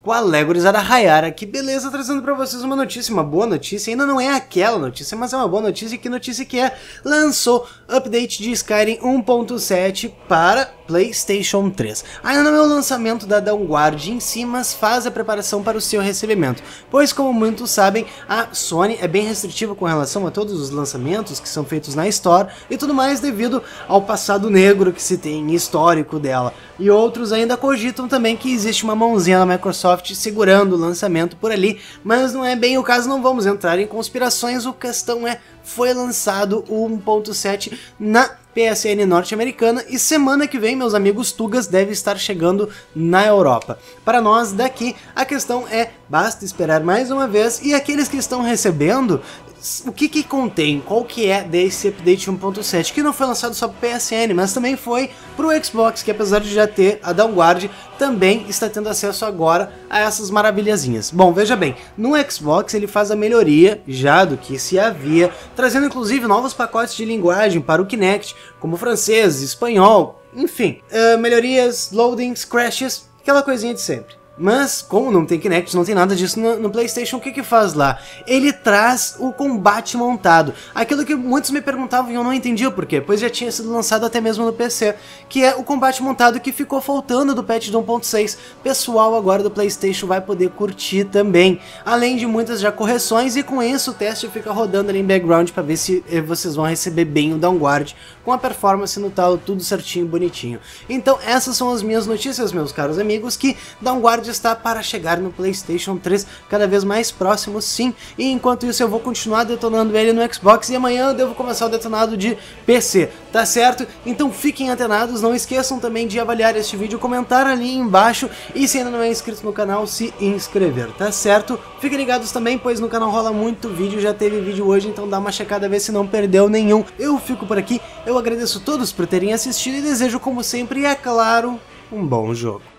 Qual é, gurizada? Hayara, que beleza, trazendo pra vocês uma notícia, uma boa notícia. Ainda não é aquela notícia, mas é uma boa notícia. Que notícia que é? Lançou update de Skyrim 1.7 para PlayStation 3. Ainda não é o lançamento da Dawnguard em si, mas faz a preparação para o seu recebimento. Pois, como muitos sabem, a Sony é bem restritiva com relação a todos os lançamentos que são feitos na Store e tudo mais devido ao passado negro que se tem histórico dela. E outros ainda cogitam também que existe uma mãozinha da Microsoft segurando o lançamento por ali, mas não é bem o caso, não vamos entrar em conspirações, a questão é, foi lançado o 1.7 na PSN norte-americana e semana que vem, meus amigos Tugas, deve estar chegando na Europa. Para nós daqui, a questão é, basta esperar mais uma vez, e aqueles que estão recebendo, o que contém, qual que é desse update 1.7, que não foi lançado só para PSN, mas também foi para o Xbox, que apesar de já ter a Dawnguard, também está tendo acesso agora a essas maravilhazinhas. Bom, veja bem, no Xbox ele faz a melhoria já do que se havia, trazendo inclusive novos pacotes de linguagem para o Kinect, como francês, espanhol, enfim, melhorias, loadings, crashes, aquela coisinha de sempre. Mas, como não tem Kinect, não tem nada disso no PlayStation, o que faz lá? Ele traz o combate montado. Aquilo que muitos me perguntavam e eu não entendia o porquê, pois já tinha sido lançado até mesmo no PC, que é o combate montado que ficou faltando do patch do 1.6. Pessoal agora do PlayStation vai poder curtir também, além de muitas já correções, e com isso o teste fica rodando ali em background para ver se vocês vão receber bem o Dawnguard, com a performance no talo, tudo certinho, bonitinho. Então essas são as minhas notícias, meus caros amigos, que Dawnguard está para chegar no PlayStation 3 cada vez mais próximo, sim, e enquanto isso eu vou continuar detonando ele no Xbox e amanhã eu devo começar o detonado de PC, tá certo? Então fiquem antenados, não esqueçam também de avaliar este vídeo, comentar ali embaixo e se ainda não é inscrito no canal, se inscrever, tá certo? Fiquem ligados também, pois no canal rola muito vídeo, já teve vídeo hoje, então dá uma checada, ver se não perdeu nenhum. Eu fico por aqui, eu agradeço a todos por terem assistido e desejo como sempre, e é claro, um bom jogo.